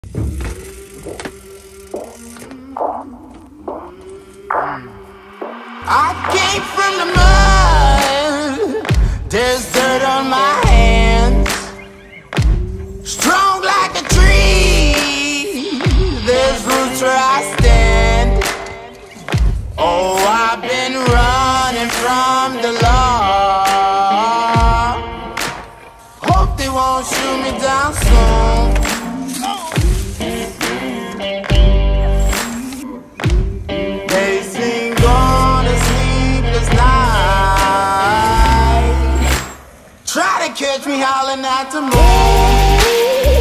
I came from the mud, there's dirt on my hands. Strong like a tree, there's roots where I stand. Oh, I've been running from the law. Hope they won't shoot me down soon. They sing on a sleepless night, try to catch me howling at the moon.